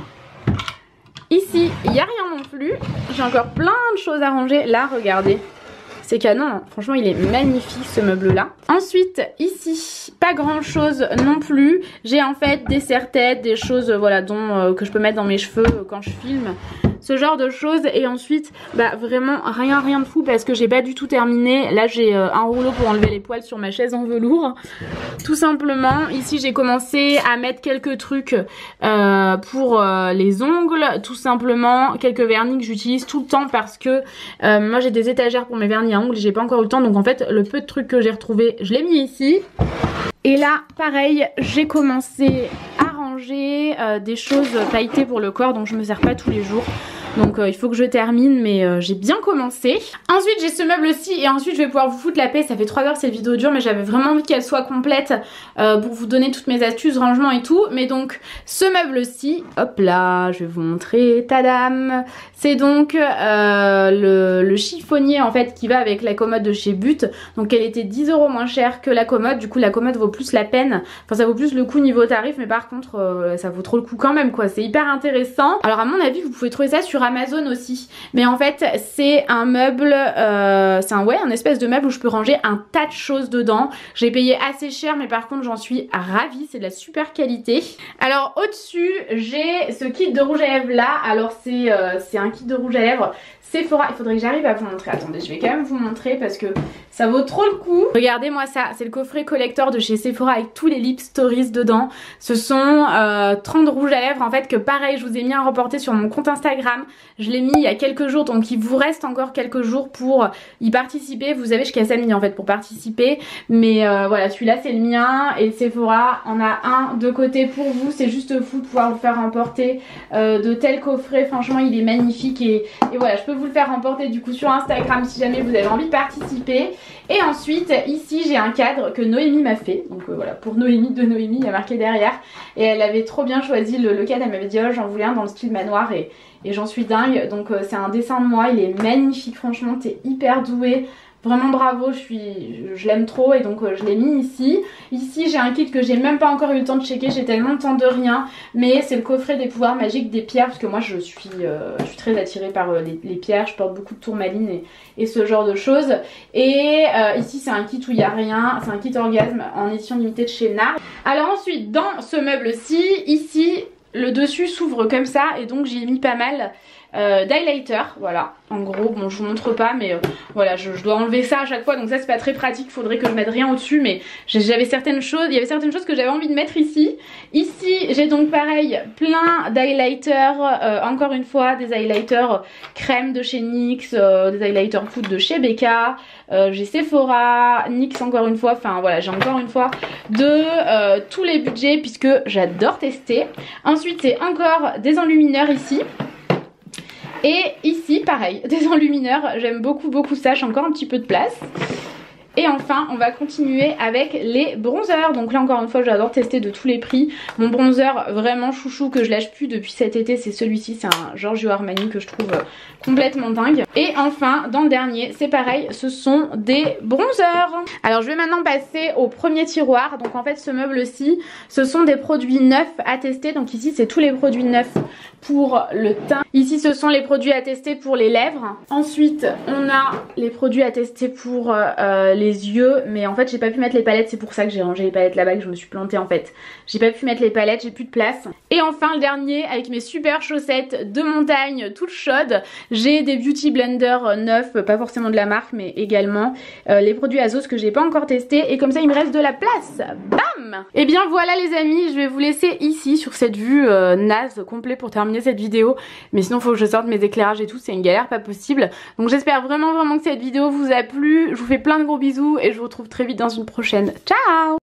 Ici il n'y a rien non plus. J'ai encore plein de choses à ranger. Là regardez, c'est canon, hein. Franchement il est magnifique ce meuble là. Ensuite ici pas grand chose non plus. J'ai en fait des serre-têtes, des choses voilà que je peux mettre dans mes cheveux quand je filme, ce genre de choses. Et ensuite vraiment rien de fou parce que j'ai pas du tout terminé. Là j'ai un rouleau pour enlever les poils sur ma chaise en velours tout simplement. Ici j'ai commencé à mettre quelques trucs pour les ongles, tout simplement quelques vernis que j'utilise tout le temps parce que moi j'ai des étagères pour mes vernis à ongles, j'ai pas encore eu le temps, donc en fait le peu de trucs que j'ai retrouvé je l'ai mis ici. Et là pareil j'ai commencé à ranger des choses pailletées pour le corps, donc je me sers pas tous les jours. Donc il faut que je termine, mais j'ai bien commencé. Ensuite j'ai ce meuble-ci et ensuite je vais pouvoir vous foutre la paix. Ça fait 3 heures que cette vidéo dure, mais j'avais vraiment envie qu'elle soit complète pour vous donner toutes mes astuces, rangement et tout. Mais donc ce meuble-ci, hop là, je vais vous montrer, tadam. C'est donc le chiffonnier en fait qui va avec la commode de chez But. Donc elle était 10 € moins chère que la commode. Du coup la commode vaut plus la peine. Enfin ça vaut plus le coup niveau tarif, mais par contre ça vaut trop le coup quand même quoi. C'est hyper intéressant. Alors à mon avis vous pouvez trouver ça sur Amazon aussi, mais en fait c'est un meuble, c'est un espèce de meuble où je peux ranger un tas de choses dedans. J'ai payé assez cher mais par contre j'en suis ravie, c'est de la super qualité. Alors au dessus j'ai ce kit de rouge à lèvres là. Alors c'est un kit de rouge à lèvres Sephora, il faudrait que j'arrive à vous montrer. Attendez, je vais quand même vous montrer parce que ça vaut trop le coup. Regardez moi ça, c'est le coffret collector de chez Sephora avec tous les lip stories dedans. Ce sont 30 rouges à lèvres en fait que pareil je vous ai mis à reporter sur mon compte Instagram. Je l'ai mis il y a quelques jours, donc il vous reste encore quelques jours pour y participer. Vous avez jusqu'à samedi en fait pour participer. Mais voilà, celui-là c'est le mien et Sephora en a un de côté pour vous. C'est juste fou de pouvoir vous faire remporter de tels coffrets. Franchement il est magnifique et voilà, je peux vous le faire remporter du coup sur Instagram si jamais vous avez envie de participer. Et ensuite ici j'ai un cadre que Noémie m'a fait, donc voilà, pour Noémie, de Noémie, il y a marqué derrière, et elle avait trop bien choisi le cadre. Elle m'avait dit oh j'en voulais un dans le style manoir et j'en suis dingue. Donc c'est un dessin de moi, il est magnifique, franchement t'es hyper douée Vraiment bravo, je l'aime trop et donc je l'ai mis ici. Ici j'ai un kit que j'ai même pas encore eu le temps de checker, j'ai tellement le temps de rien. Mais c'est le coffret des pouvoirs magiques des pierres parce que moi je suis très attirée par les pierres. Je porte beaucoup de tourmaline et ce genre de choses. Et ici c'est un kit où il n'y a rien, c'est un kit orgasme en édition limitée de chez NARS. Alors ensuite dans ce meuble-ci, ici le dessus s'ouvre comme ça et donc j'ai mis pas mal d'highlighter, voilà, en gros, bon je vous montre pas mais voilà, je dois enlever ça à chaque fois donc ça c'est pas très pratique, faudrait que je mette rien au dessus mais j'avais certaines choses, il y avait certaines choses que j'avais envie de mettre ici. Ici j'ai donc pareil plein d'highlighters, encore une fois des highlighters crème de chez NYX, des highlighters poudre de chez Becca, j'ai Sephora, NYX encore une fois, enfin voilà j'ai encore une fois de tous les budgets puisque j'adore tester. Ensuite c'est encore des enlumineurs ici. Et ici pareil, des enlumineurs, j'aime beaucoup ça, j'ai encore un petit peu de place. Et enfin on va continuer avec les bronzers. Donc là encore une fois j'adore tester de tous les prix. Mon bronzer vraiment chouchou que je lâche plus depuis cet été c'est celui-ci, c'est un Giorgio Armani que je trouve complètement dingue. Et enfin dans le dernier c'est pareil, ce sont des bronzers. Alors je vais maintenant passer au premier tiroir. Donc en fait ce meuble-ci ce sont des produits neufs à tester. Donc ici c'est tous les produits neufs pour le teint. Ici ce sont les produits à tester pour les lèvres. Ensuite on a les produits à tester pour les yeux, mais en fait j'ai pas pu mettre les palettes, c'est pour ça que j'ai rangé les palettes là-bas, que je me suis plantée en fait. J'ai pas pu mettre les palettes, j'ai plus de place. Et enfin le dernier avec mes super chaussettes de montagne toutes chaudes, j'ai des beauty blenders neufs, pas forcément de la marque mais également les produits Azos que j'ai pas encore testés et comme ça il me reste de la place. Bam! Et bien voilà les amis, je vais vous laisser ici sur cette vue naze complet pour terminer cette vidéo, mais sinon faut que je sorte mes éclairages et tout, c'est une galère pas possible. Donc j'espère vraiment que cette vidéo vous a plu, je vous fais plein de gros bisous et je vous retrouve très vite dans une prochaine. Ciao!